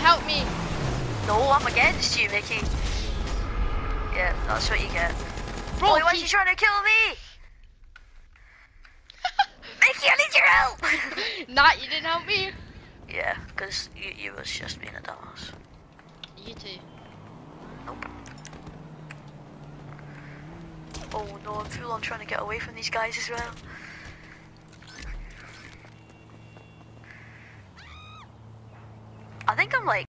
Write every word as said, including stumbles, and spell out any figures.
help me. No, I'm against you, Mickey. Yeah, that's what you get. Bro, Why he... is he trying to kill me? Mickey, I need your help! Nah, you didn't help me. Yeah, because you, you was just being a dumbass. You too. Nope. Oh no, I'm full on trying to get away from these guys as well. I think I'm like